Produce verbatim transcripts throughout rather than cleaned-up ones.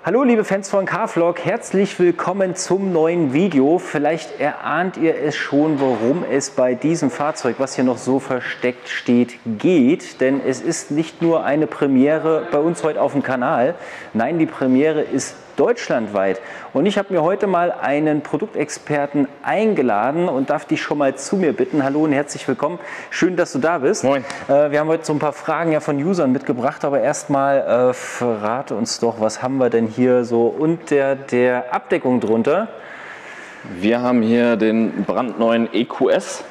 Hallo liebe Fans von Carvlog, herzlich willkommen zum neuen Video. Vielleicht erahnt ihr es schon, worum es bei diesem Fahrzeug, was hier noch so versteckt steht, geht. Denn es ist nicht nur eine Premiere bei uns heute auf dem Kanal, nein, die Premiere ist deutschlandweit. Und ich habe mir heute mal einen Produktexperten eingeladen und darf dich schon mal zu mir bitten. Hallo und herzlich willkommen. Schön, dass du da bist. Moin. Äh, wir haben heute so ein paar Fragen ja von Usern mitgebracht, aber erstmal äh, verrate uns doch, was haben wir denn hier so unter der Abdeckung drunter? Wir haben hier den brandneuen E Q S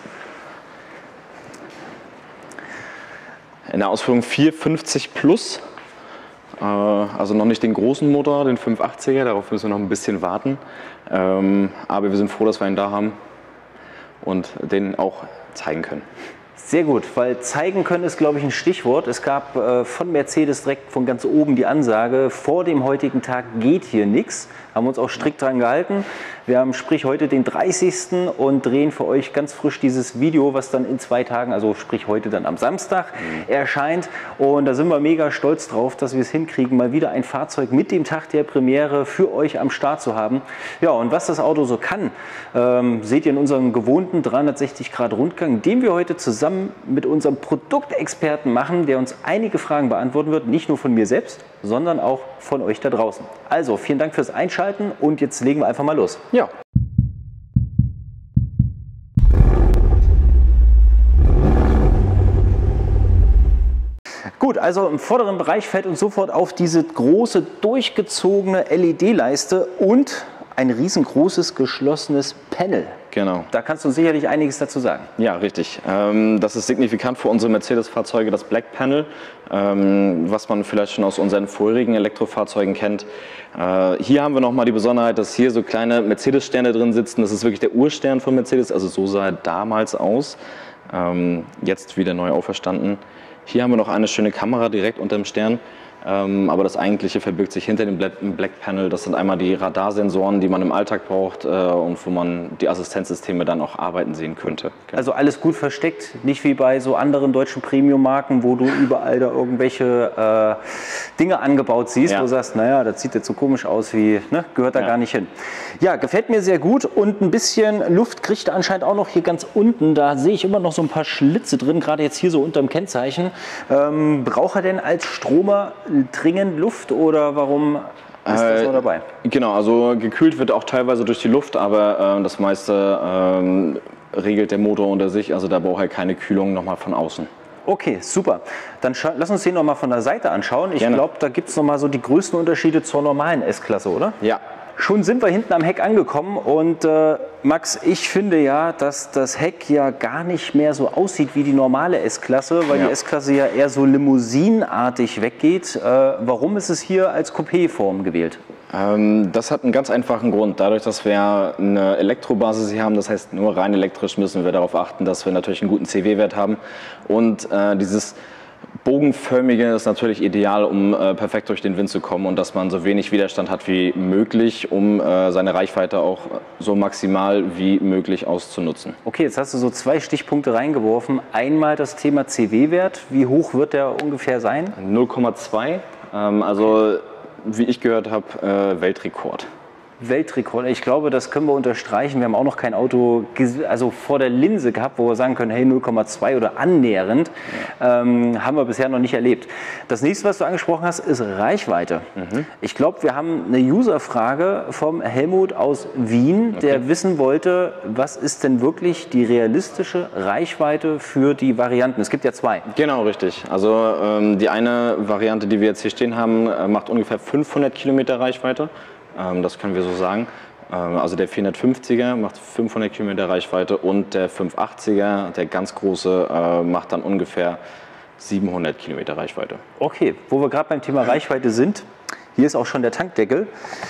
in der Ausführung vierhundertfünfzig plus. Also noch nicht den großen Motor, den fünfhundertachtziger, darauf müssen wir noch ein bisschen warten. Aber wir sind froh, dass wir ihn da haben und den auch zeigen können. Sehr gut, weil zeigen können ist, glaube ich, ein Stichwort. Es gab äh, von Mercedes direkt von ganz oben die Ansage, vor dem heutigen Tag geht hier nichts. Haben uns auch strikt dran gehalten. Wir haben sprich heute den dreißigsten und drehen für euch ganz frisch dieses Video, was dann in zwei Tagen, also sprich heute dann am Samstag, mhm. erscheint. Und da sind wir mega stolz drauf, dass wir es hinkriegen, mal wieder ein Fahrzeug mit dem Tag der Premiere für euch am Start zu haben. Ja, und was das Auto so kann, ähm, seht ihr in unserem gewohnten dreihundertsechzig Grad Rundgang, den wir heute zusammen mit unserem Produktexperten machen, der uns einige Fragen beantworten wird, nicht nur von mir selbst, sondern auch von euch da draußen. Also, vielen Dank fürs Einschalten und jetzt legen wir einfach mal los. Ja. Gut, also im vorderen Bereich fällt uns sofort auf diese große durchgezogene L E D-Leiste und ein riesengroßes geschlossenes Panel. Genau. Da kannst du sicherlich einiges dazu sagen. Ja, richtig. Das ist signifikant für unsere Mercedes-Fahrzeuge, das Black Panel, was man vielleicht schon aus unseren vorherigen Elektrofahrzeugen kennt. Hier haben wir nochmal die Besonderheit, dass hier so kleine Mercedes-Sterne drin sitzen. Das ist wirklich der Urstern von Mercedes, also so sah er damals aus. Jetzt wieder neu auferstanden. Hier haben wir noch eine schöne Kamera direkt unter dem Stern. Ähm, aber das Eigentliche verbirgt sich hinter dem Black Panel. Das sind einmal die Radarsensoren, die man im Alltag braucht äh, und wo man die Assistenzsysteme dann auch arbeiten sehen könnte. Genau. Also alles gut versteckt, nicht wie bei so anderen deutschen Premium-Marken, wo du überall da irgendwelche äh, Dinge angebaut siehst, ja. Wo du sagst, naja, das sieht jetzt so komisch aus, wie ne, gehört da ja. gar nicht hin. Ja, gefällt mir sehr gut und ein bisschen Luft kriegt er anscheinend auch noch hier ganz unten. Da sehe ich immer noch so ein paar Schlitze drin, gerade jetzt hier so unter dem Kennzeichen. Ähm, braucht er denn als Stromer dringend Luft oder warum ist das so dabei? Äh, genau, also gekühlt wird auch teilweise durch die Luft, aber äh, das meiste ähm, regelt der Motor unter sich, also da braucht er keine Kühlung nochmal von außen. Okay, super. Dann lass uns den nochmal von der Seite anschauen. Ich glaube, da gibt es nochmal so die größten Unterschiede zur normalen S-Klasse, oder? Ja. Schon sind wir hinten am Heck angekommen und äh, Max, ich finde ja, dass das Heck ja gar nicht mehr so aussieht wie die normale S-Klasse, weil ja. die S-Klasse ja eher so limousinenartig weggeht. Äh, warum ist es hier als Coupé-Form gewählt? Ähm, das hat einen ganz einfachen Grund. Dadurch, dass wir eine Elektrobasis hier haben, das heißt nur rein elektrisch, müssen wir darauf achten, dass wir natürlich einen guten C W-Wert haben und äh, dieses Bogenförmige ist natürlich ideal, um äh, perfekt durch den Wind zu kommen und dass man so wenig Widerstand hat wie möglich, um äh, seine Reichweite auch so maximal wie möglich auszunutzen. Okay, jetzt hast du so zwei Stichpunkte reingeworfen. Einmal das Thema C W-Wert. Wie hoch wird der ungefähr sein? null Komma zwei, ähm, also wie ich gehört habe, äh, Weltrekord. Weltrekord. Ich glaube, das können wir unterstreichen. Wir haben auch noch kein Auto also vor der Linse gehabt, wo wir sagen können, hey, null Komma zwei oder annähernd. Ja. Ähm, haben wir bisher noch nicht erlebt. Das nächste, was du angesprochen hast, ist Reichweite. Mhm. Ich glaube, wir haben eine User-Frage vom Helmut aus Wien, okay. der wissen wollte, was ist denn wirklich die realistische Reichweite für die Varianten? Es gibt ja zwei. Genau, richtig. Also ähm, die eine Variante, die wir jetzt hier stehen haben, macht ungefähr fünfhundert Kilometer Reichweite. Das können wir so sagen. Also der vierhundertfünfziger macht fünfhundert Kilometer Reichweite und der fünfhundertachtziger, der ganz große, macht dann ungefähr siebenhundert Kilometer Reichweite. Okay, wo wir gerade beim Thema Reichweite sind, hier ist auch schon der Tankdeckel.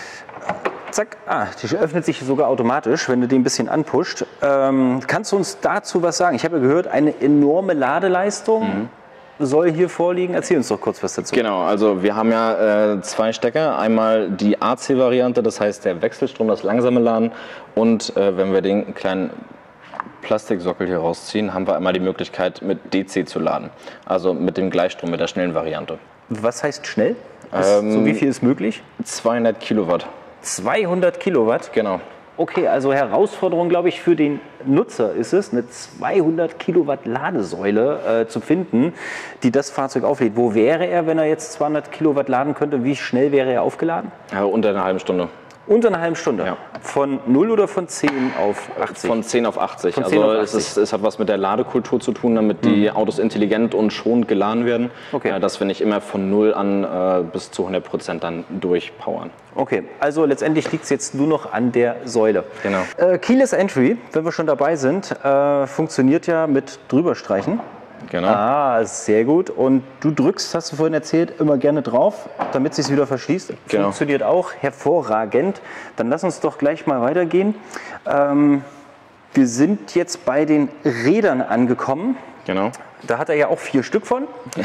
Zack, ah, die öffnet sich sogar automatisch, wenn du den ein bisschen anpusht. Ähm, kannst du uns dazu was sagen? Ich habe ja gehört, eine enorme Ladeleistung. Mhm. soll hier vorliegen. Erzähl uns doch kurz was dazu. Genau, also wir haben ja äh, zwei Stecker. Einmal die A C-Variante, das heißt der Wechselstrom, das langsame Laden. Und äh, wenn wir den kleinen Plastiksockel hier rausziehen, haben wir einmal die Möglichkeit mit D C zu laden. Also mit dem Gleichstrom, mit der schnellen Variante. Was heißt schnell? Ähm, so wie viel ist möglich? zweihundert Kilowatt. zweihundert Kilowatt? Genau. Okay, also Herausforderung, glaube ich, für den Nutzer ist es, eine zweihundert Kilowatt Ladesäule äh, zu finden, die das Fahrzeug auflädt. Wo wäre er, wenn er jetzt zweihundert Kilowatt laden könnte? Wie schnell wäre er aufgeladen? Ja, unter einer halben Stunde. Unter einer halben Stunde? Ja. Von null oder von zehn auf achtzig? Von zehn auf achtzig. Von zehn also auf es, achtzig. ist, es hat was mit der Ladekultur zu tun, damit die mhm. Autos intelligent und schonend geladen werden. Okay. Äh, dass wir nicht immer von null an äh, bis zu hundert Prozent dann durchpowern. Okay, also letztendlich liegt es jetzt nur noch an der Säule. Genau. Äh, Keyless Entry, wenn wir schon dabei sind, äh, funktioniert ja mit Drüberstreichen. Genau. Ah, sehr gut. Und du drückst, hast du vorhin erzählt, immer gerne drauf, damit es sich wieder verschließt. Genau. Funktioniert auch hervorragend. Dann lass uns doch gleich mal weitergehen. Ähm, wir sind jetzt bei den Rädern angekommen. Genau. Da hat er ja auch vier Stück von.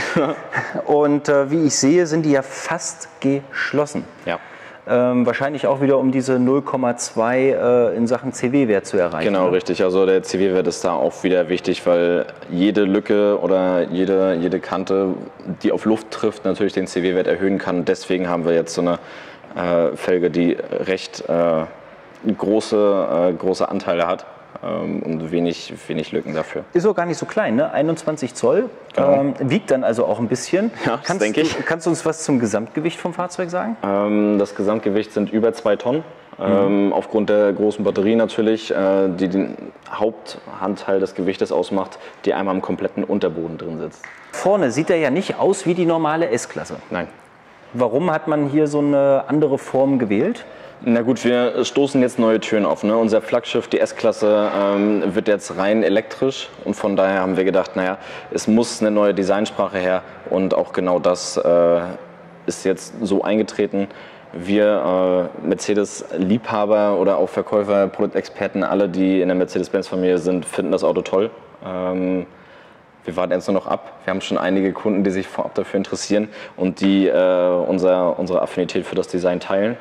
Und äh, wie ich sehe, sind die ja fast geschlossen. Ja. Ähm, wahrscheinlich auch wieder, um diese null Komma zwei äh, in Sachen C W-Wert zu erreichen. Genau, ne? richtig. Also der C W-Wert ist da auch wieder wichtig, weil jede Lücke oder jede, jede Kante, die auf Luft trifft, natürlich den C W-Wert erhöhen kann. Deswegen haben wir jetzt so eine äh, Felge, die recht äh, große, äh, große Anteile hat. Und wenig, wenig Lücken dafür. Ist auch gar nicht so klein, ne? einundzwanzig Zoll. Genau. Ähm, wiegt dann also auch ein bisschen. Ja, kannst, denke ich. Du, kannst du uns was zum Gesamtgewicht vom Fahrzeug sagen? Ähm, das Gesamtgewicht sind über zwei Tonnen. Ähm, mhm. Aufgrund der großen Batterie natürlich, äh, die den Hauptanteil des Gewichtes ausmacht, die einmal im kompletten Unterboden drin sitzt. Vorne sieht er ja nicht aus wie die normale S-Klasse. Nein. Warum hat man hier so eine andere Form gewählt? Na gut, wir stoßen jetzt neue Türen auf. Ne? Unser Flaggschiff, die S-Klasse, ähm, wird jetzt rein elektrisch und von daher haben wir gedacht, naja, es muss eine neue Designsprache her und auch genau das äh, ist jetzt so eingetreten. Wir äh, Mercedes-Liebhaber oder auch Verkäufer, Produktexperten, alle, die in der Mercedes-Benz-Familie sind, finden das Auto toll. Ähm, Wir warten jetzt nur noch ab. Wir haben schon einige Kunden, die sich vorab dafür interessieren und die äh, unser, unsere Affinität für das Design teilen.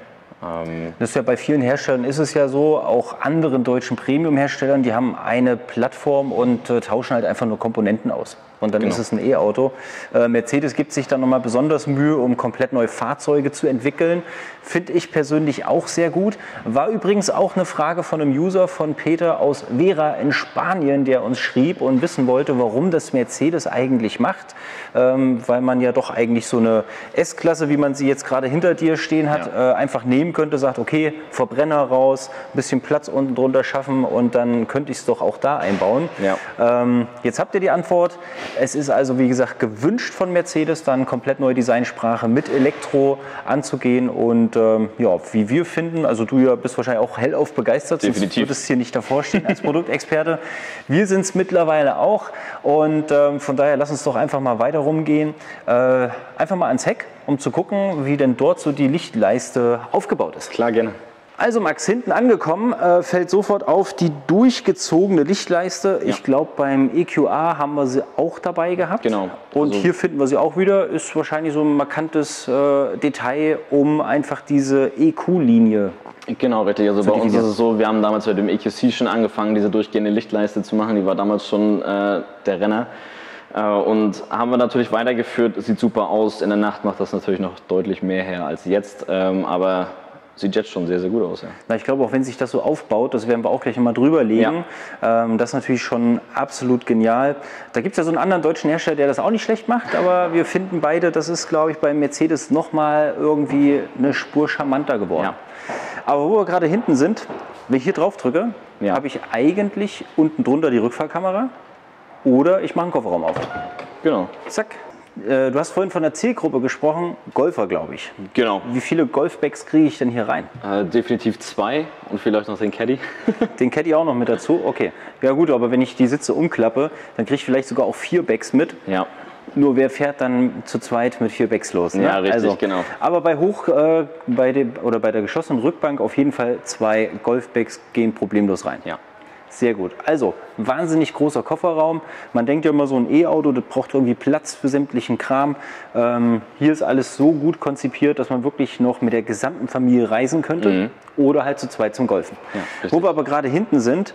Das ist ja bei vielen Herstellern ist es ja so, auch anderen deutschen Premium-Herstellern, die haben eine Plattform und äh, tauschen halt einfach nur Komponenten aus. Und dann Genau. ist es ein E-Auto. Äh, Mercedes gibt sich dann nochmal besonders Mühe, um komplett neue Fahrzeuge zu entwickeln. Finde ich persönlich auch sehr gut. War übrigens auch eine Frage von einem User von Peter aus Vera in Spanien, der uns schrieb und wissen wollte, warum das Mercedes eigentlich macht. Ähm, weil man ja doch eigentlich so eine S-Klasse, wie man sie jetzt gerade hinter dir stehen hat, Ja. äh, einfach nehmen könnte, sagt, okay, Verbrenner raus, ein bisschen Platz unten drunter schaffen und dann könnte ich es doch auch da einbauen. Ja. Ähm, jetzt habt ihr die Antwort. Es ist also, wie gesagt, gewünscht von Mercedes, dann komplett neue Designsprache mit Elektro anzugehen und ähm, ja, wie wir finden, also du ja bist wahrscheinlich auch hellauf begeistert, sonst Definitiv. würdest hier nicht davor stehen als Produktexperte. Wir sind es mittlerweile auch und ähm, von daher lass uns doch einfach mal weiter rumgehen, äh, einfach mal ans Heck, um zu gucken, wie denn dort so die Lichtleiste aufgebaut ist. Klar, gerne. Also Max, hinten angekommen, äh, fällt sofort auf die durchgezogene Lichtleiste. Ja. Ich glaube, beim E Q A haben wir sie auch dabei gehabt. Genau. Und Also- hier finden wir sie auch wieder. Ist wahrscheinlich so ein markantes äh, Detail, um einfach diese E Q-Linie. Genau, richtig. Also bei uns ist definieren. es so, wir haben damals mit dem E Q C schon angefangen, diese durchgehende Lichtleiste zu machen. Die war damals schon äh, der Renner. Äh, und haben wir natürlich weitergeführt. Sieht super aus. In der Nacht macht das natürlich noch deutlich mehr her als jetzt. Ähm, aber sieht jetzt schon sehr, sehr gut aus. Ja. Na, ich glaube, auch wenn sich das so aufbaut, das werden wir auch gleich nochmal drüber legen. Ähm, das ist natürlich schon absolut genial. Da gibt es ja so einen anderen deutschen Hersteller, der das auch nicht schlecht macht, aber wir finden beide, das ist, glaube ich, beim Mercedes nochmal irgendwie eine Spur charmanter geworden. Ja. Aber wo wir gerade hinten sind, wenn ich hier drauf drücke, Ja. habe ich eigentlich unten drunter die Rückfahrkamera oder ich mache einen Kofferraum auf. Genau. Zack. Äh, Du hast vorhin von der Zielgruppe gesprochen, Golfer, glaube ich. Genau. Wie viele Golfbags kriege ich denn hier rein? Äh, definitiv zwei und vielleicht noch den Caddy. Den Caddy auch noch mit dazu? Okay. Ja gut, aber wenn ich die Sitze umklappe, dann kriege ich vielleicht sogar auch vier Bags mit. Ja. Nur wer fährt dann zu zweit mit vier Bags los? Ne? Ja, richtig, genau. Aber bei hoch äh, bei dem oder bei der geschlossenen Rückbank auf jeden Fall zwei Golfbags gehen problemlos rein. Ja. Sehr gut. Also, wahnsinnig großer Kofferraum. Man denkt ja immer, so ein E-Auto, das braucht irgendwie Platz für sämtlichen Kram. Ähm, hier ist alles so gut konzipiert, dass man wirklich noch mit der gesamten Familie reisen könnte Mhm. oder halt zu zweit zum Golfen. Ja, richtig. Wo wir aber gerade hinten sind,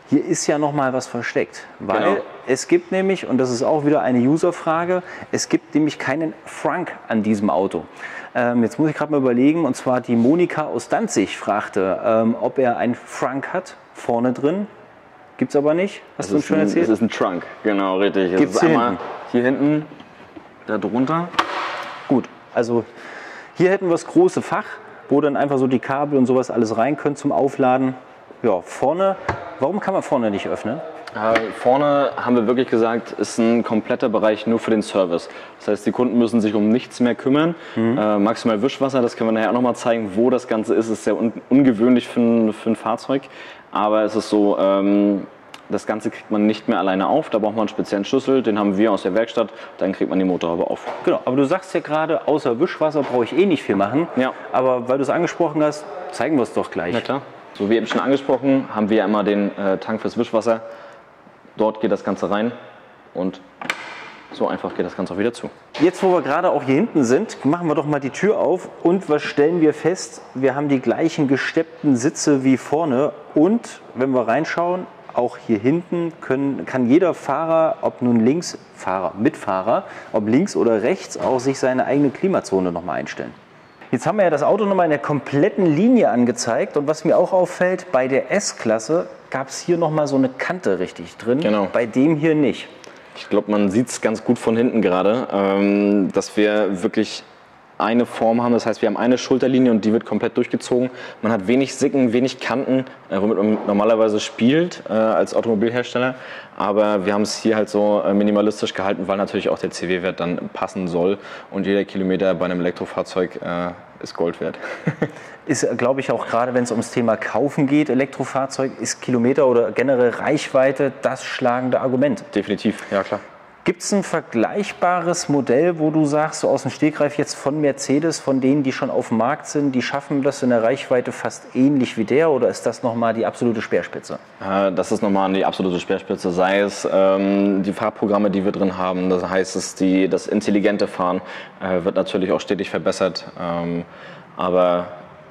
hier ist ja noch mal was versteckt. Weil Genau. es gibt nämlich, und das ist auch wieder eine User-Frage, es gibt nämlich keinen Frunk an diesem Auto. Ähm, jetzt muss ich gerade mal überlegen, und zwar die Monika aus Danzig fragte, ähm, ob er einen Frunk hat, vorne drin. Gibt es aber nicht. Hast du uns schon ein, erzählt? Es ist ein Trunk, genau, richtig. Es Gibt's ist hier einmal hinten? hier hinten, da drunter. Gut, also hier hätten wir das große Fach, wo dann einfach so die Kabel und sowas alles rein können zum Aufladen. Ja, vorne, warum kann man vorne nicht öffnen? Äh, vorne haben wir wirklich gesagt, ist ein kompletter Bereich nur für den Service. Das heißt, die Kunden müssen sich um nichts mehr kümmern. Mhm. Äh, maximal Wischwasser, das können wir nachher auch nochmal zeigen, wo das Ganze ist. Ist sehr un ungewöhnlich für ein, für ein Fahrzeug. Aber es ist so, ähm, das Ganze kriegt man nicht mehr alleine auf. Da braucht man einen speziellen Schlüssel, den haben wir aus der Werkstatt. Dann kriegt man die Motorhaube auf. Genau, aber du sagst ja gerade, außer Wischwasser brauche ich eh nicht viel machen. Ja. Aber weil du es angesprochen hast, zeigen wir es doch gleich. Na klar. So wie eben schon angesprochen, haben wir ja immer den äh, Tank fürs Wischwasser. Dort geht das Ganze rein und so einfach geht das Ganze auch wieder zu. Jetzt, wo wir gerade auch hier hinten sind, machen wir doch mal die Tür auf und was stellen wir fest? Wir haben die gleichen gesteppten Sitze wie vorne und wenn wir reinschauen, auch hier hinten können, kann jeder Fahrer, ob nun links, Fahrer, Mitfahrer, ob links oder rechts, auch sich seine eigene Klimazone noch mal einstellen. Jetzt haben wir ja das Auto nochmal in der kompletten Linie angezeigt und was mir auch auffällt, bei der S-Klasse gab es hier nochmal so eine Kante richtig drin, Genau. Bei dem hier nicht. Ich glaube, man sieht es ganz gut von hinten gerade, ähm, dass wir wirklich eine Form haben. Das heißt, wir haben eine Schulterlinie und die wird komplett durchgezogen. Man hat wenig Sicken, wenig Kanten, äh, womit man normalerweise spielt äh, als Automobilhersteller. Aber wir haben es hier halt so äh, minimalistisch gehalten, weil natürlich auch der C W-Wert dann passen soll. Und jeder Kilometer bei einem Elektrofahrzeug äh, ist Gold wert. Ist, glaube ich, auch gerade, wenn es ums Thema Kaufen geht, Elektrofahrzeug, ist Kilometer oder generell Reichweite das schlagende Argument. Definitiv, ja klar. Gibt es ein vergleichbares Modell, wo du sagst, so aus dem Stegreif jetzt von Mercedes, von denen, die schon auf dem Markt sind, die schaffen das in der Reichweite fast ähnlich wie der oder ist das nochmal die absolute Speerspitze? Äh, das ist nochmal die absolute Speerspitze, sei es ähm, die Fahrprogramme, die wir drin haben, das heißt, es die, das intelligente Fahren äh, wird natürlich auch stetig verbessert, ähm, aber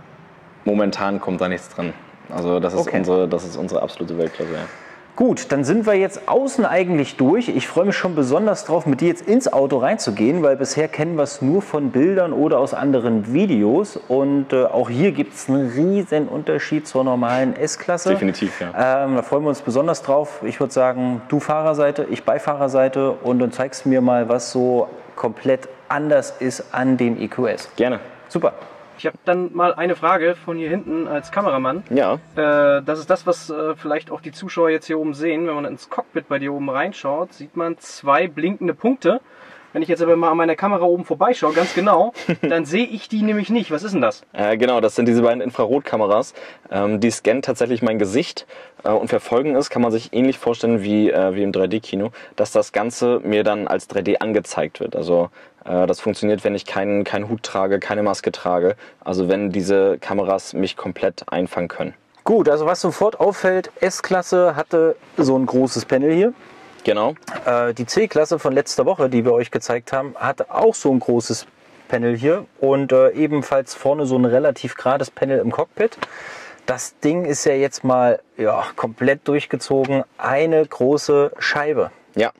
momentan kommt da nichts drin. Also das ist, Okay. unsere, das ist unsere absolute Weltklasse. Ja. Gut, dann sind wir jetzt außen eigentlich durch. Ich freue mich schon besonders drauf, mit dir jetzt ins Auto reinzugehen, weil bisher kennen wir es nur von Bildern oder aus anderen Videos. Und äh, auch hier gibt es einen riesen Unterschied zur normalen S-Klasse. Definitiv, ja. Ähm, da freuen wir uns besonders drauf. Ich würde sagen, du Fahrerseite, ich Beifahrerseite und dann zeigst du mir mal, was so komplett anders ist an dem E Q S. Gerne. Super. Ich habe dann mal eine Frage von hier hinten als Kameramann. Ja. Äh, das ist das, was äh, vielleicht auch die Zuschauer jetzt hier oben sehen. Wenn man ins Cockpit bei dir oben reinschaut, sieht man zwei blinkende Punkte. Wenn ich jetzt aber mal an meiner Kamera oben vorbeischaue, ganz genau, dann sehe ich die nämlich nicht. Was ist denn das? Äh, genau, das sind diese beiden Infrarotkameras. Ähm, die scannen tatsächlich mein Gesicht äh, und verfolgen es, kann man sich ähnlich vorstellen wie, äh, wie im drei D Kino, dass das Ganze mir dann als drei D angezeigt wird. Also äh, das funktioniert, wenn ich keinen keinen Hut trage, keine Maske trage. Also wenn diese Kameras mich komplett einfangen können. Gut, also was sofort auffällt, S-Klasse hatte so ein großes Panel hier. Genau. Äh, die C-Klasse von letzter Woche, die wir euch gezeigt haben, hatte auch so ein großes Panel hier und äh, ebenfalls vorne so ein relativ gerades Panel im Cockpit. Das Ding ist ja jetzt mal ja, komplett durchgezogen, eine große Scheibe. Ja.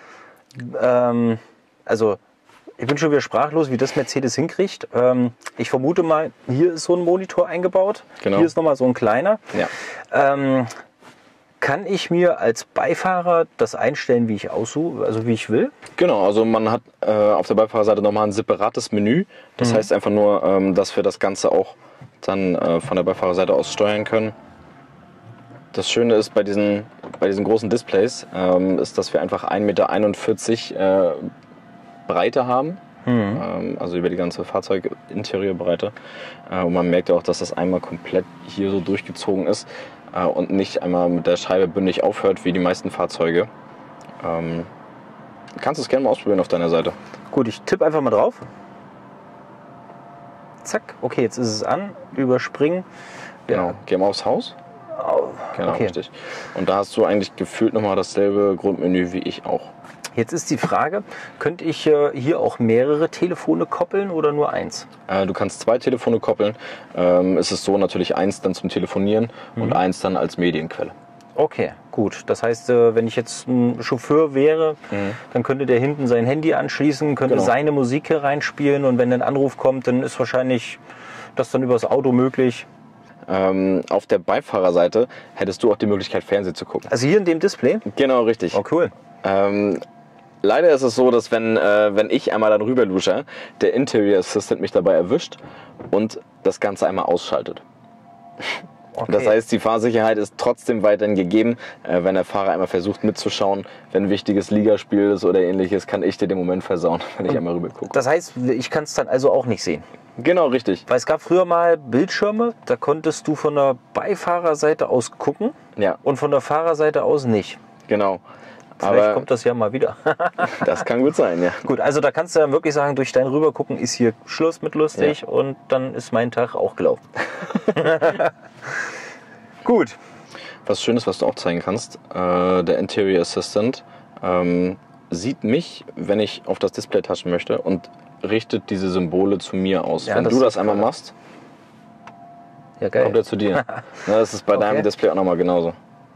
Ähm, also ich bin schon wieder sprachlos, wie das Mercedes hinkriegt. Ähm, ich vermute mal, hier ist so ein Monitor eingebaut, Genau. Hier ist nochmal so ein kleiner. Ja. Ähm, Kann ich mir als Beifahrer das einstellen, wie ich aussuche, also wie ich will? Genau, also man hat äh, auf der Beifahrerseite nochmal ein separates Menü. Das Mhm. heißt einfach nur, ähm, dass wir das Ganze auch dann äh, von der Beifahrerseite aus steuern können. Das Schöne ist bei diesen, bei diesen großen Displays, ähm, ist, dass wir einfach ein Meter einundvierzig äh, Breite haben. Mhm. Ähm, also über die ganze Fahrzeuginterieurbreite. Äh, und man merkt ja auch, dass das einmal komplett hier so durchgezogen ist. Und nicht einmal mit der Scheibe bündig aufhört, wie die meisten Fahrzeuge. Ähm, kannst du es gerne mal ausprobieren auf deiner Seite. Gut, ich tippe einfach mal drauf. Zack, okay, jetzt ist es an. Überspringen. Genau, Ja. geh mal aufs Haus. Oh, Genau, okay. richtig. Und da hast du eigentlich gefühlt nochmal dasselbe Grundmenü wie ich auch. Jetzt ist die Frage, könnte ich äh, hier auch mehrere Telefone koppeln oder nur eins? Äh, du kannst zwei Telefone koppeln. Ähm, es ist so natürlich eins dann zum Telefonieren Mhm. und eins dann als Medienquelle. Okay, gut. Das heißt, äh, wenn ich jetzt ein Chauffeur wäre, mhm. dann könnte der hinten sein Handy anschließen, könnte genau. seine Musik hier reinspielen und wenn ein Anruf kommt, dann ist wahrscheinlich das dann über das Auto möglich. Ähm, auf der Beifahrerseite hättest du auch die Möglichkeit, Fernsehen zu gucken. Also hier in dem Display? Genau, richtig. Oh, cool. Ähm, leider ist es so, dass wenn, äh, wenn ich einmal dann rüber lusche, der Interior Assistant mich dabei erwischt und das Ganze einmal ausschaltet. Okay. Das heißt, die Fahrsicherheit ist trotzdem weiterhin gegeben. Äh, wenn der Fahrer einmal versucht mitzuschauen, wenn ein wichtiges Ligaspiel ist oder ähnliches, kann ich dir den Moment versauen, wenn ich und einmal rüber gucke. Das heißt, ich kann es dann also auch nicht sehen? Genau, richtig. Weil es gab früher mal Bildschirme, da konntest du von der Beifahrerseite aus gucken ja. und von der Fahrerseite aus nicht. Genau. Vielleicht aber kommt das ja mal wieder. Das kann gut sein, ja. Gut, also da kannst du dann wirklich sagen, durch dein Rübergucken ist hier Schluss mit lustig ja. und dann ist mein Tag auch gelaufen. Gut. Was Schönes, was du auch zeigen kannst, äh, der Interior Assistant ähm, sieht mich, wenn ich auf das Display touchen möchte und richtet diese Symbole zu mir aus. Ja, wenn du das einmal machst, ja, geil. kommt er zu dir. Na, das ist bei okay. deinem Display auch nochmal genauso.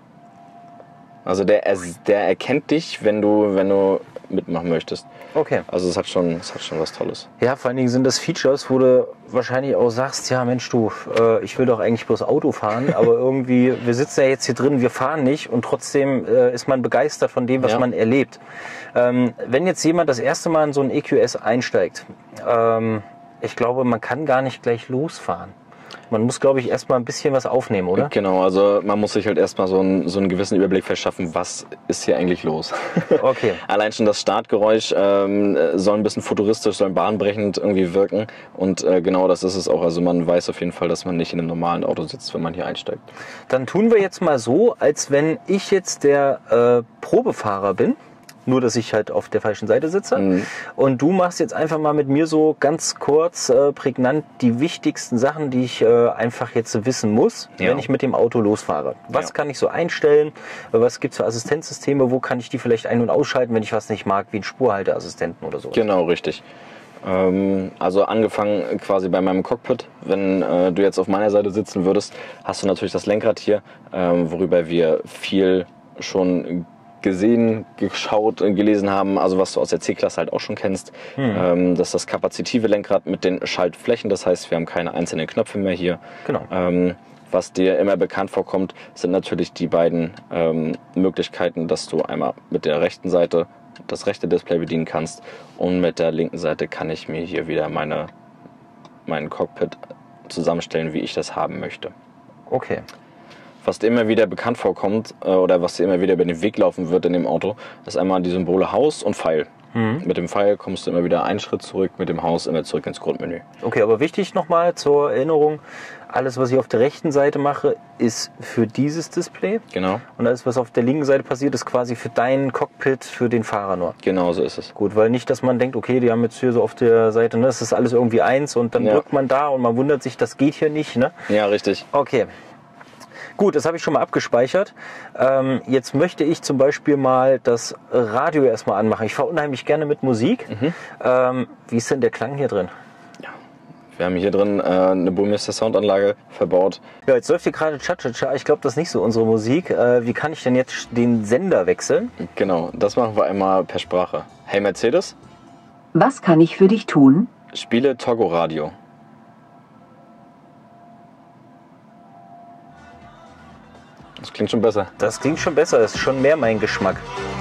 Also der, der erkennt dich, wenn du, wenn du mitmachen möchtest. Okay. Also es hat schon, es hat schon was Tolles. Ja, vor allen Dingen sind das Features, wo du wahrscheinlich auch sagst, ja Mensch du, äh, ich will doch eigentlich bloß Auto fahren, aber irgendwie, wir sitzen ja jetzt hier drin, wir fahren nicht und trotzdem äh, ist man begeistert von dem, was ja. man erlebt. Ähm, wenn jetzt jemand das erste Mal in so ein E Q S einsteigt, ähm, ich glaube, man kann gar nicht gleich losfahren. Man muss, glaube ich, erstmal ein bisschen was aufnehmen, oder? Genau, also man muss sich halt erstmal so einen, so einen gewissen Überblick verschaffen, was ist hier eigentlich los. Okay. Allein schon das Startgeräusch ähm, soll ein bisschen futuristisch, soll bahnbrechend irgendwie wirken und äh, genau das ist es auch. Also man weiß auf jeden Fall, dass man nicht in einem normalen Auto sitzt, wenn man hier einsteigt. Dann tun wir jetzt mal so, als wenn ich jetzt der äh, Probefahrer bin. Nur, dass ich halt auf der falschen Seite sitze. Mhm. Und du machst jetzt einfach mal mit mir so ganz kurz, äh, prägnant die wichtigsten Sachen, die ich äh, einfach jetzt wissen muss, ja. wenn ich mit dem Auto losfahre. Was ja. kann ich so einstellen? Was gibt es für Assistenzsysteme? Wo kann ich die vielleicht ein- und ausschalten, wenn ich was nicht mag, wie einen Spurhalteassistenten oder so? Genau, richtig. Ähm, also angefangen quasi bei meinem Cockpit. Wenn äh, du jetzt auf meiner Seite sitzen würdest, hast du natürlich das Lenkrad hier, ähm, worüber wir viel schon gesehen, geschaut, gelesen haben, also was du aus der C-Klasse halt auch schon kennst. Hm. Ähm, das ist das kapazitive Lenkrad mit den Schaltflächen, das heißt, wir haben keine einzelnen Knöpfe mehr hier. Genau. Ähm, was dir immer bekannt vorkommt, sind natürlich die beiden ähm, Möglichkeiten, dass du einmal mit der rechten Seite das rechte Display bedienen kannst und mit der linken Seite kann ich mir hier wieder meine, meinen Cockpit zusammenstellen, wie ich das haben möchte. Okay. Was dir immer wieder bekannt vorkommt äh, oder was dir immer wieder über den Weg laufen wird in dem Auto, ist einmal die Symbole Haus und Pfeil. Mhm. Mit dem Pfeil kommst du immer wieder einen Schritt zurück, mit dem Haus immer zurück ins Grundmenü. Okay, aber wichtig nochmal zur Erinnerung, alles was ich auf der rechten Seite mache, ist für dieses Display. Genau. Und alles was auf der linken Seite passiert, ist quasi für dein Cockpit, für den Fahrer nur. Genau, so ist es. Gut, weil nicht, dass man denkt, okay, die haben jetzt hier so auf der Seite, ne, das ist alles irgendwie eins und dann ja. drückt man da und man wundert sich, das geht hier nicht, ne? Ja, richtig. Okay. Gut, das habe ich schon mal abgespeichert. Ähm, jetzt möchte ich zum Beispiel mal das Radio erstmal anmachen. Ich fahre unheimlich gerne mit Musik. Mhm. Ähm, wie ist denn der Klang hier drin? Ja, wir haben hier drin äh, eine Burmester Soundanlage verbaut. Ja, jetzt läuft hier gerade Cha-Cha-Cha. Ich glaube, das ist nicht so unsere Musik. Äh, wie kann ich denn jetzt den Sender wechseln? Genau, das machen wir einmal per Sprache. Hey Mercedes. Was kann ich für dich tun? Spiele Togo Radio. Das klingt schon besser. Das klingt schon besser, das ist schon mehr mein Geschmack.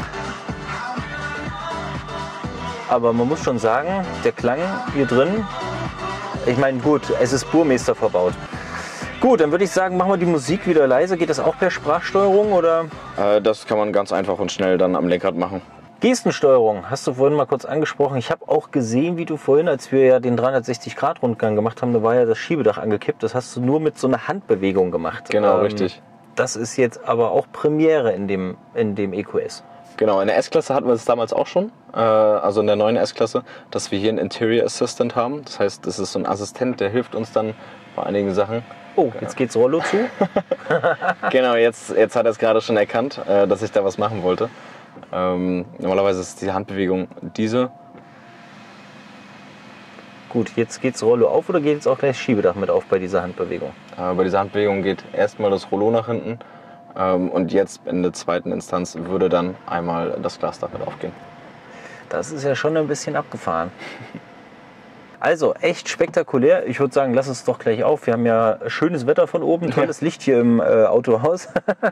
Aber man muss schon sagen, der Klang hier drin, ich meine gut, es ist Burmester verbaut. Gut, dann würde ich sagen, machen wir die Musik wieder leise. Geht das auch per Sprachsteuerung oder? Äh, das kann man ganz einfach und schnell dann am Lenkrad machen. Gestensteuerung hast du vorhin mal kurz angesprochen. Ich habe auch gesehen, wie du vorhin, als wir ja den dreihundertsechzig Grad Rundgang gemacht haben, da war ja das Schiebedach angekippt. Das hast du nur mit so einer Handbewegung gemacht. Genau, ähm, richtig. Das ist jetzt aber auch Premiere in dem, in dem E Q S. Genau, in der S-Klasse hatten wir es damals auch schon, äh, also in der neuen S-Klasse, dass wir hier einen Interior Assistant haben. Das heißt, das ist so ein Assistent, der hilft uns dann bei einigen Sachen. Oh, jetzt geht's Rollo zu. Genau, jetzt, jetzt hat er es gerade schon erkannt, äh, dass ich da was machen wollte. Ähm, normalerweise ist die Handbewegung diese. Gut, jetzt geht's Rollo auf oder geht jetzt auch gleich Schiebedach mit auf bei dieser Handbewegung? Äh, bei dieser Handbewegung geht erstmal das Rollo nach hinten. Ähm, und jetzt in der zweiten Instanz würde dann einmal das Glasdach mit aufgehen. Das ist ja schon ein bisschen abgefahren. Also echt spektakulär. Ich würde sagen, lass uns doch gleich auf. Wir haben ja schönes Wetter von oben, tolles Licht hier im äh, Autohaus.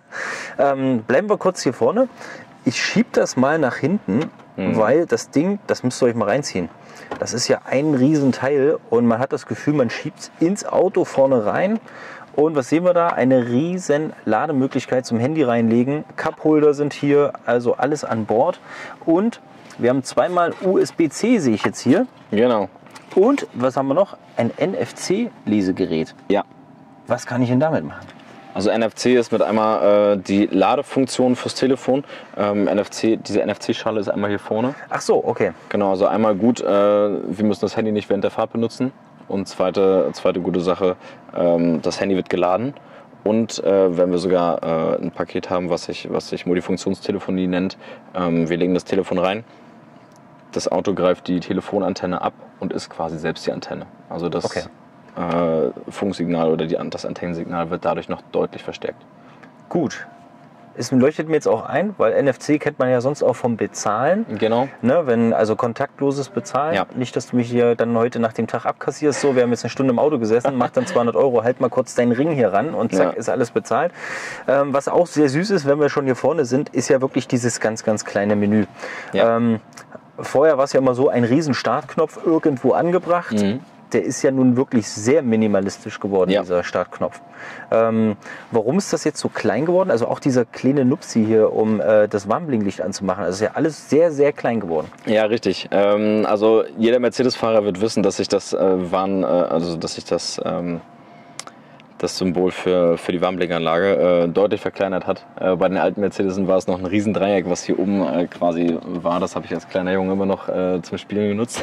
ähm, bleiben wir kurz hier vorne. Ich schiebe das mal nach hinten, mhm. weil das Ding, das müsst ihr euch mal reinziehen. Das ist ja ein Riesenteil und man hat das Gefühl, man schiebt es ins Auto vorne rein. Und was sehen wir da? Eine riesen Lademöglichkeit zum Handy reinlegen. Cupholder sind hier, also alles an Bord. Und wir haben zweimal U S B C, sehe ich jetzt hier. Genau. Und was haben wir noch? Ein N F C-Lesegerät. Ja. Was kann ich denn damit machen? Also N F C ist mit einmal äh, die Ladefunktion fürs Telefon. Ähm, N F C, diese N F C-Schale ist einmal hier vorne. Ach so, okay. Genau, also einmal gut, äh, wir müssen das Handy nicht während der Fahrt benutzen. Und zweite, zweite gute Sache, ähm, das Handy wird geladen. Und äh, wenn wir sogar äh, ein Paket haben, was sich, was sich Multifunktionstelefonie nennt, ähm, wir legen das Telefon rein. Das Auto greift die Telefonantenne ab und ist quasi selbst die Antenne. Also das okay. äh, Funksignal oder die, das Antennensignal wird dadurch noch deutlich verstärkt. Gut. Es leuchtet mir jetzt auch ein, weil N F C kennt man ja sonst auch vom Bezahlen. Genau. Ne, wenn, also kontaktloses Bezahlen. Ja. Nicht, dass du mich hier dann heute nach dem Tag abkassierst. So, wir haben jetzt eine Stunde im Auto gesessen, mach dann zweihundert Euro, halt mal kurz deinen Ring hier ran und zack, Ja. ist alles bezahlt. Ähm, was auch sehr süß ist, wenn wir schon hier vorne sind, ist ja wirklich dieses ganz, ganz kleine Menü. Ja. Ähm, vorher war es ja immer so ein riesen Startknopf irgendwo angebracht. Mhm. Der ist ja nun wirklich sehr minimalistisch geworden, Ja. dieser Startknopf. Ähm, warum ist das jetzt so klein geworden? Also auch dieser kleine Nupsi hier, um äh, das Warnblinklicht anzumachen. Also ist ja alles sehr, sehr klein geworden. Ja, richtig. Ähm, also jeder Mercedes-Fahrer wird wissen, dass sich das äh, Warn, äh, also dass sich das, ähm, das Symbol für, für die Warnblinkanlage äh, deutlich verkleinert hat. Äh, bei den alten Mercedesen war es noch ein Riesendreieck, was hier oben äh, quasi war. Das habe ich als kleiner Junge immer noch äh, zum Spielen genutzt.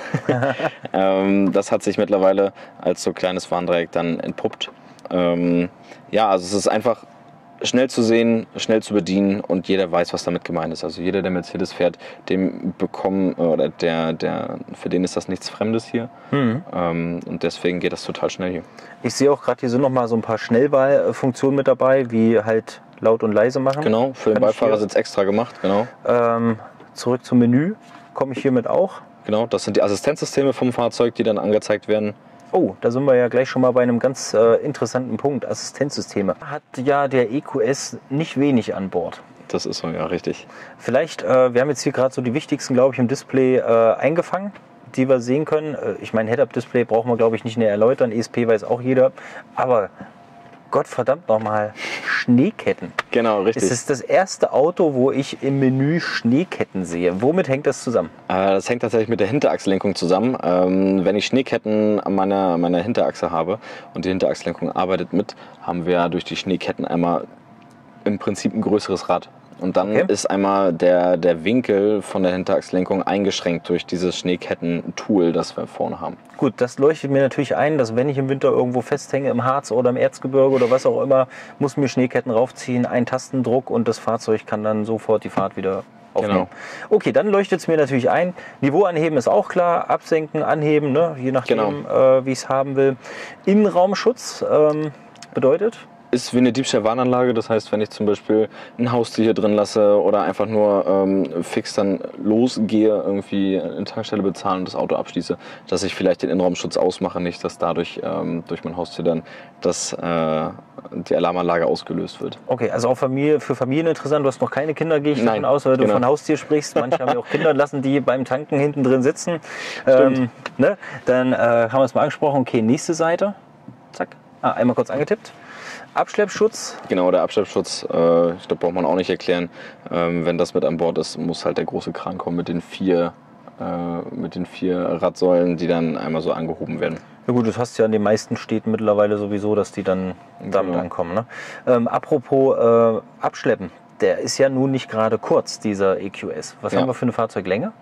ähm, das hat sich mittlerweile als so kleines Warndreieck dann entpuppt. Ähm, ja, also es ist einfach schnell zu sehen, schnell zu bedienen und jeder weiß, was damit gemeint ist. Also jeder, der Mercedes fährt, dem bekommen oder der, der, für den ist das nichts Fremdes hier. Mhm. Ähm, und deswegen geht das total schnell hier. Ich sehe auch gerade, hier sind noch mal so ein paar Schnellwahlfunktionen mit dabei, wie halt laut und leise machen. Genau, für den Beifahrersitz extra gemacht, genau. Ähm, zurück zum Menü komme ich hiermit auch. Genau, das sind die Assistenzsysteme vom Fahrzeug, die dann angezeigt werden. Oh, da sind wir ja gleich schon mal bei einem ganz äh, interessanten Punkt, Assistenzsysteme. Hat ja der E Q S nicht wenig an Bord. Das ist so, ja, richtig. Vielleicht, äh, wir haben jetzt hier gerade so die wichtigsten, glaube ich, im Display äh, eingefangen, die wir sehen können. Äh, ich meine, Head-Up-Display brauchen wir, glaube ich, nicht näher erläutern. E S P weiß auch jeder. Aber Gottverdammt nochmal, Schneeketten. Genau, richtig. Es ist das erste Auto, wo ich im Menü Schneeketten sehe. Womit hängt das zusammen? Äh, das hängt tatsächlich mit der Hinterachslenkung zusammen. Ähm, wenn ich Schneeketten an meiner, meiner Hinterachse habe und die Hinterachslenkung arbeitet mit, haben wir durch die Schneeketten einmal im Prinzip ein größeres Rad. Und dann Okay. ist einmal der, der Winkel von der Hinterachslenkung eingeschränkt durch dieses Schneeketten-Tool, das wir vorne haben. Gut, das leuchtet mir natürlich ein, dass wenn ich im Winter irgendwo festhänge, im Harz oder im Erzgebirge oder was auch immer, muss mir Schneeketten raufziehen, ein Tastendruck und das Fahrzeug kann dann sofort die Fahrt wieder aufnehmen. Genau. Okay, dann leuchtet es mir natürlich ein. Niveau anheben ist auch klar, absenken, anheben, ne? Je nachdem, Genau. äh, wie ich es haben will. Innenraumschutz ähm, bedeutet? Ist wie eine Diebstahl-Warnanlage, das heißt, wenn ich zum Beispiel ein Haustier hier drin lasse oder einfach nur ähm, fix dann losgehe, irgendwie eine Tankstelle bezahlen und das Auto abschließe, dass ich vielleicht den Innenraumschutz ausmache, nicht, dass dadurch ähm, durch mein Haustier dann das, äh, die Alarmanlage ausgelöst wird. Okay, also auch Familie, für Familien interessant. Du hast noch keine Kinder, gehe ich Nein, davon aus, weil du genau. von Haustier sprichst. Manche haben ja auch Kinder, lassen die beim Tanken hinten drin sitzen. Ähm, ne? Dann äh, haben wir es mal angesprochen. Okay, nächste Seite. Zack. Ah, einmal kurz angetippt. Abschleppschutz. Genau, der Abschleppschutz, äh, ich glaube, braucht man auch nicht erklären. Ähm, wenn das mit an Bord ist, muss halt der große Kran kommen mit den vier, äh, mit den vier Radsäulen, die dann einmal so angehoben werden. Ja gut, das hast du ja in den meisten Städten mittlerweile sowieso, dass die dann damit Genau. ankommen. Ne? Ähm, apropos äh, Abschleppen. Der ist ja nun nicht gerade kurz, dieser E Q S. Was Ja. haben wir für eine Fahrzeuglänge?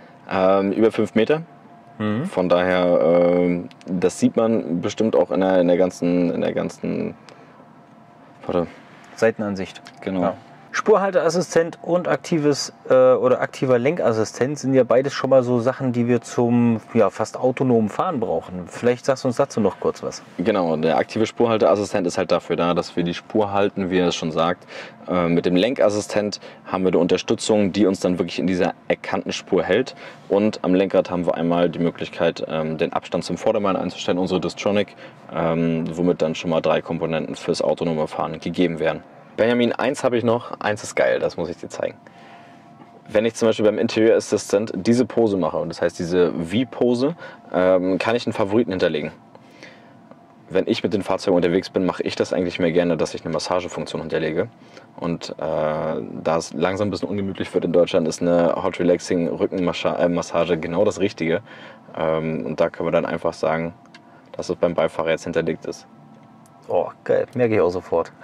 Ähm, über fünf Meter. Mhm. Von daher, ähm, das sieht man bestimmt auch in der, in der ganzen, in der ganzen, warte, Seitenansicht. genau. Ja. Spurhalteassistent und aktives äh, oder aktiver Lenkassistent sind ja beides schon mal so Sachen, die wir zum ja, fast autonomen Fahren brauchen. Vielleicht sagst du uns dazu noch kurz was. Genau, der aktive Spurhalteassistent ist halt dafür da, dass wir die Spur halten, wie er es schon sagt. Äh, mit dem Lenkassistent haben wir eine Unterstützung, die uns dann wirklich in dieser erkannten Spur hält. Und am Lenkrad haben wir einmal die Möglichkeit, ähm, den Abstand zum Vordermann einzustellen, unsere Distronic, ähm, womit dann schon mal drei Komponenten fürs autonome Fahren gegeben werden. Benjamin, eins habe ich noch, eins ist geil, das muss ich dir zeigen. Wenn ich zum Beispiel beim Interior Assistant diese Pose mache, und das heißt diese V-Pose, ähm, kann ich einen Favoriten hinterlegen. Wenn ich mit den Fahrzeugen unterwegs bin, mache ich das eigentlich mehr gerne, dass ich eine Massagefunktion hinterlege. Und äh, da es langsam ein bisschen ungemütlich wird in Deutschland, ist eine Hot Relaxing Rückenmassage genau das Richtige. Ähm, und da können wir dann einfach sagen, dass es beim Beifahrer jetzt hinterlegt ist. Oh, geil, merke ich auch sofort.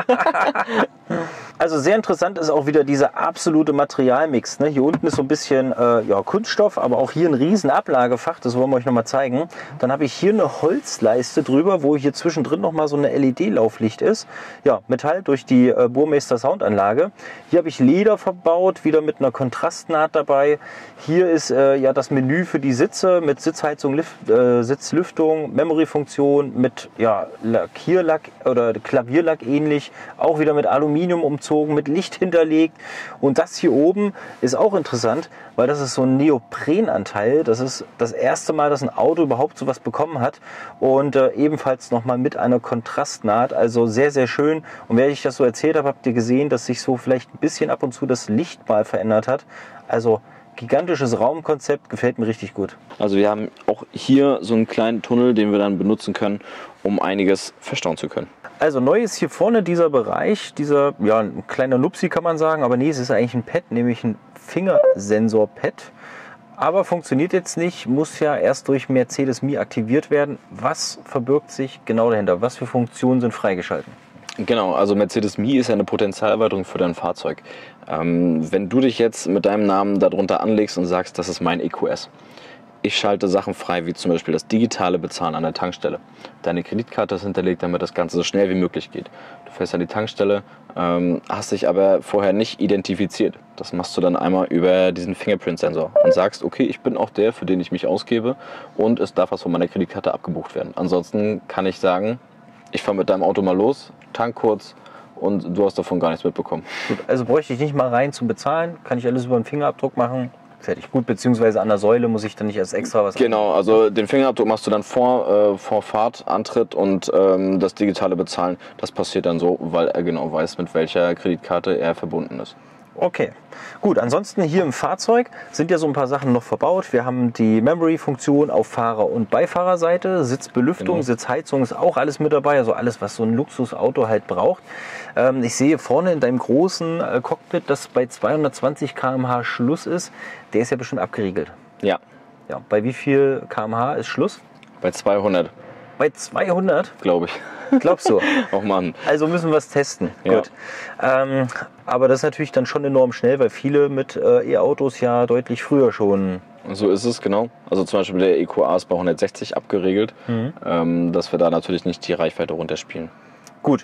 Also sehr interessant ist auch wieder dieser absolute Materialmix. Ne? Hier unten ist so ein bisschen äh, ja, Kunststoff, aber auch hier ein riesen Ablagefach, das wollen wir euch nochmal zeigen. Dann habe ich hier eine Holzleiste drüber, wo hier zwischendrin nochmal so eine L E D-Lauflicht ist. Ja, Metall durch die äh, Burmester Soundanlage. Hier habe ich Leder verbaut, wieder mit einer Kontrastnaht dabei. Hier ist äh, ja das Menü für die Sitze mit Sitzheizung, Lift, äh, Sitzlüftung, Memory-Funktion mit ja, Lackierlack oder Klavierlack ähnlich, auch wieder mit Aluminium umzogen, mit Licht hinterlegt. Und das hier oben ist auch interessant, weil das ist so ein Neoprenanteil. Das ist das erste Mal, dass ein Auto überhaupt sowas bekommen hat und äh, ebenfalls nochmal mit einer Kontrastnaht. Also sehr, sehr schön. Und während ich das so erzählt habe, habt ihr gesehen, dass sich so vielleicht ein bisschen ab und zu das Licht mal verändert hat. Also gigantisches Raumkonzept, gefällt mir richtig gut. Also wir haben auch hier so einen kleinen Tunnel, den wir dann benutzen können, um einiges verstauen zu können. Also neu ist hier vorne dieser Bereich, dieser, ja, ein kleiner Nupsi kann man sagen, aber nee, es ist eigentlich ein Pad, nämlich ein Fingersensor-Pad. Aber funktioniert jetzt nicht, muss ja erst durch Mercedes Me aktiviert werden. Was verbirgt sich genau dahinter? Was für Funktionen sind freigeschalten? Genau, also Mercedes Me ist ja eine Potenzialerweiterung für dein Fahrzeug. Ähm, wenn du dich jetzt mit deinem Namen darunter anlegst und sagst, das ist mein E Q S. Ich schalte Sachen frei, wie zum Beispiel das digitale Bezahlen an der Tankstelle. Deine Kreditkarte ist hinterlegt, damit das Ganze so schnell wie möglich geht. Du fährst an die Tankstelle, ähm, hast dich aber vorher nicht identifiziert. Das machst du dann einmal über diesen Fingerprint-Sensor und sagst, okay, ich bin auch der, für den ich mich ausgebe und es darf was von meiner Kreditkarte abgebucht werden. Ansonsten kann ich sagen, ich fahre mit deinem Auto mal los, tank kurz und du hast davon gar nichts mitbekommen. Gut, also bräuchte ich nicht mal rein zum Bezahlen, kann ich alles über einen Fingerabdruck machen. Fertig. Gut, beziehungsweise an der Säule muss ich dann nicht erst extra was Genau, anbieten. Also den Fingerabdruck machst du dann vor, äh, vor Fahrtantritt und ähm, das digitale Bezahlen, das passiert dann so, weil er genau weiß, mit welcher Kreditkarte er verbunden ist. Okay, gut. Ansonsten hier im Fahrzeug sind ja so ein paar Sachen noch verbaut. Wir haben die Memory-Funktion auf Fahrer- und Beifahrerseite. Sitzbelüftung, genau. Sitzheizung ist auch alles mit dabei. Also alles, was so ein Luxusauto halt braucht. Ähm, ich sehe vorne in deinem großen äh, Cockpit, dass bei zweihundertzwanzig Kilometer pro Stunde Schluss ist. Der ist ja bestimmt abgeriegelt. Ja. Ja. Bei wie viel Kilometer pro Stunde ist Schluss? Bei zweihundert. Bei zweihundert? Glaube ich. Glaubst du? Och Mann. Also müssen wir es testen. Ja. Gut. Ähm, aber das ist natürlich dann schon enorm schnell, weil viele mit äh, E-Autos ja deutlich früher schon... So ist es, genau. Also zum Beispiel der E Q A ist bei hundertsechzig abgeregelt, mhm. ähm, dass wir da natürlich nicht die Reichweite runterspielen. Gut.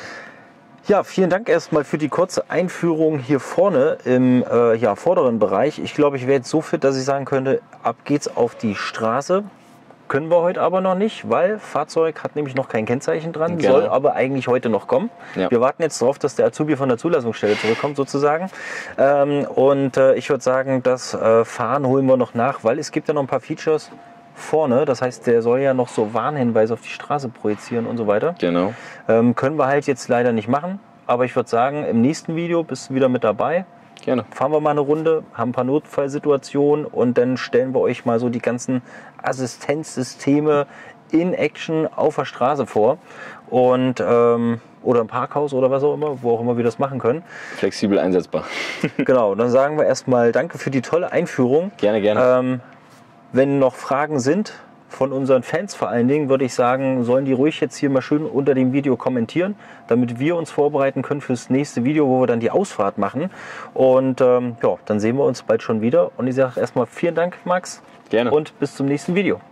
Ja, vielen Dank erstmal für die kurze Einführung hier vorne im äh, ja, vorderen Bereich. Ich glaube, ich wäre jetzt so fit, dass ich sagen könnte, ab geht's auf die Straße. Können wir heute aber noch nicht, weil Fahrzeug hat nämlich noch kein Kennzeichen dran, genau. Soll aber eigentlich heute noch kommen. Ja. Wir warten jetzt darauf, dass der Azubi von der Zulassungsstelle zurückkommt sozusagen. Ähm, und äh, ich würde sagen, das äh, Fahren holen wir noch nach, weil es gibt ja noch ein paar Features vorne. Das heißt, der soll ja noch so Warnhinweise auf die Straße projizieren und so weiter. Genau. Ähm, können wir halt jetzt leider nicht machen. Aber ich würde sagen, im nächsten Video bist du wieder mit dabei. Gerne. Fahren wir mal eine Runde, haben ein paar Notfallsituationen und dann stellen wir euch mal so die ganzen Assistenzsysteme in Action auf der Straße vor. Und, ähm, oder im Parkhaus oder was auch immer, wo auch immer wir das machen können. Flexibel einsetzbar. Genau, dann sagen wir erstmal danke für die tolle Einführung. Gerne, gerne. Ähm, wenn noch Fragen sind, von unseren Fans vor allen Dingen, würde ich sagen, sollen die ruhig jetzt hier mal schön unter dem Video kommentieren, damit wir uns vorbereiten können fürs nächste Video, wo wir dann die Ausfahrt machen. Und ähm, ja, dann sehen wir uns bald schon wieder. Und ich sage erstmal vielen Dank, Max. Gerne. Und bis zum nächsten Video.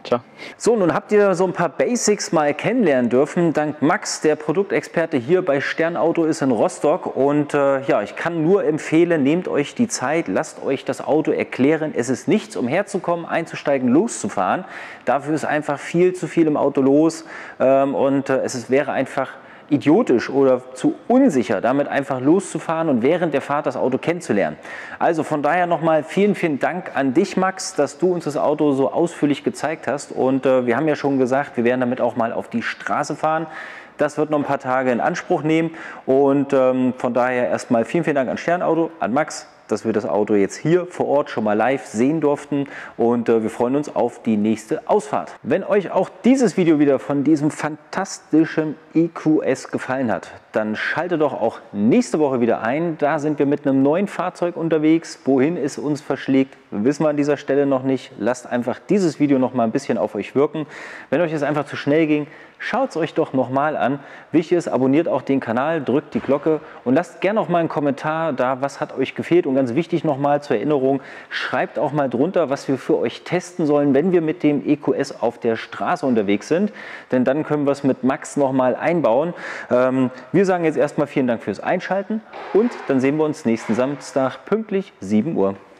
Ciao. So, nun habt ihr so ein paar Basics mal kennenlernen dürfen. Dank Max, der Produktexperte hier bei Stern Auto ist in Rostock. Und äh, ja, ich kann nur empfehlen, nehmt euch die Zeit, lasst euch das Auto erklären. Es ist nichts, um herzukommen, einzusteigen, loszufahren. Dafür ist einfach viel zu viel im Auto los. Ähm, und äh, es ist, wäre einfach idiotisch oder zu unsicher, damit einfach loszufahren und während der Fahrt das Auto kennenzulernen. Also von daher nochmal vielen, vielen Dank an dich, Max, dass du uns das Auto so ausführlich gezeigt hast. Und äh, wir haben ja schon gesagt, wir werden damit auch mal auf die Straße fahren. Das wird noch ein paar Tage in Anspruch nehmen. Und ähm, von daher erstmal vielen, vielen Dank an Stern Auto, an Max, dass wir das Auto jetzt hier vor Ort schon mal live sehen durften, und äh, wir freuen uns auf die nächste Ausfahrt. Wenn euch auch dieses Video wieder von diesem fantastischen E Q S gefallen hat, dann schaltet doch auch nächste Woche wieder ein. Da sind wir mit einem neuen Fahrzeug unterwegs. Wohin es uns verschlägt, wissen wir an dieser Stelle noch nicht. Lasst einfach dieses Video noch mal ein bisschen auf euch wirken. Wenn euch es einfach zu schnell ging, schaut es euch doch noch mal an. Wichtig ist, abonniert auch den Kanal, drückt die Glocke und lasst gerne noch mal einen Kommentar da, was hat euch gefehlt. Und ganz wichtig noch mal zur Erinnerung, schreibt auch mal drunter, was wir für euch testen sollen, wenn wir mit dem E Q S auf der Straße unterwegs sind. Denn dann können wir es mit Max noch mal einbauen. Ähm, wir sagen jetzt erstmal vielen Dank fürs Einschalten und dann sehen wir uns nächsten Samstag pünktlich sieben Uhr.